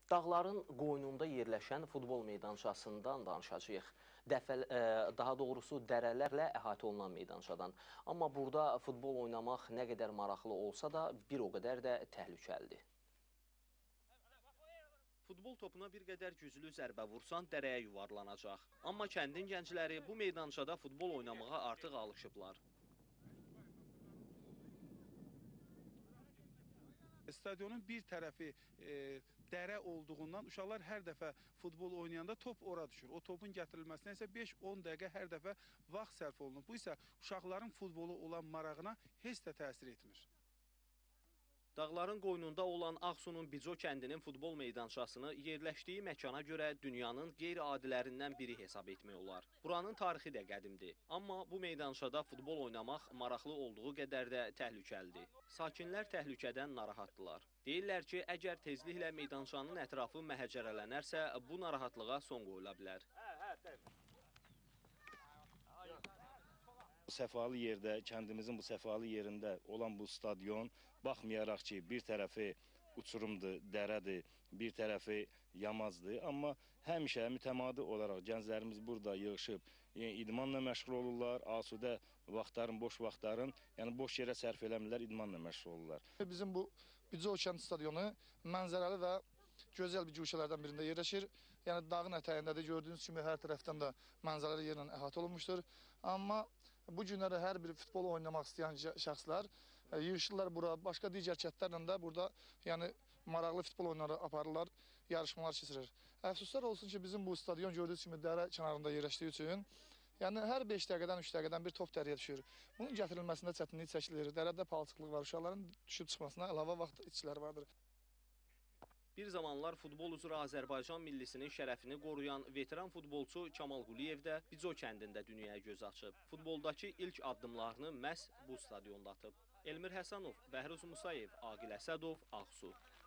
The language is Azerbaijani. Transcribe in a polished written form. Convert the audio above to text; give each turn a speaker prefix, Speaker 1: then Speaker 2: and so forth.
Speaker 1: Dağların qoynunda yerləşən futbol meydançasından danışacağıq. Daha doğrusu dərələrlə əhatə olunan meydançadan. Amma burada futbol oynamaq nə qədər maraqlı olsa da bir o qədər də təhlükəlidir. Futbol topuna bir qədər güclü zərbə vursan dərəyə yuvarlanacaq. Amma kəndin gəncləri bu meydançada futbol oynamağa artıq alışıblar.
Speaker 2: Stadionun bir tərəfi dərə olduğundan uşaqlar hər dəfə futbol oynayanda top ora düşür. O topun gətirilməsinə isə 5-10 dəqiqə hər dəfə vaxt sərf olunur. Bu isə uşaqların futbolu olan marağına heç də təsir etmir. Dağların qoynunda olan Ağsunun Bico kəndinin futbol meydançasını yerləşdiyi məkana görə dünyanın qeyri-adilərindən biri hesab etmək olar. Buranın tarixi də qədimdir. Amma bu meydançada futbol oynamaq maraqlı olduğu qədər də təhlükəlidir. Sakinlər təhlükədən narahatdılar. Deyirlər ki, əgər tezliklə meydançanın ətrafı məhəccərələnərsə, bu narahatlığa son qoyula bilər.
Speaker 3: Səfalı yerdə, kəndimizin bu səfalı yerində olan bu stadion, baxmayaraq ki, bir tərəfi uçurumdur, dərədir, bir tərəfi yamazdır. Amma həmişə mütəmadi olaraq gənclərimiz burada yığışıb, idmanla məşğul olurlar, asudə vaxtların, boş vaxtların, yəni boş yerə sərf eləmirlər, idmanla məşğul olurlar.
Speaker 4: Bizim bu Bico kənd stadionu mənzərəli və gözəl bir güşələrdən birində yerləşir. Yəni dağın ətəyindədir. Gördüyünüz kimi hər tərəfdən də mənzərəli yerlə əhatə olunmuşdur. Amma bu günləri hər bir futbol oynamaq istəyən şəxslər yığışırlar bura. Başqa digər kəndlərlə də burada yəni maraqlı futbol oyunları aparırlar, yarışmalar keçirir. Əfsuslar olsun ki, bizim bu stadion gördüyünüz kimi dərə kənarında yerləşdiyi üçün yəni hər 5 dəqiqədən 3 dəqiqədən bir top dərəyə düşür. Bunun gətirilməsində çətinlik çəkilir. Dərədə palçıqlıq var. Uşaqların düşüb çıxmasına əlavə vaxt itkiləri vardır.
Speaker 1: Bir zamanlar futbol üzrə Azərbaycan millisinin şərəfini qoruyan veteran futbolçu Kamal Quliyev də Bico kəndində dünyaya göz açıb. Futboldakı ilk addımlarını məhz bu stadionda atıb. Elmir Həsənov, Bəhruz Musayev, Aqil Əsədov, Ağsu.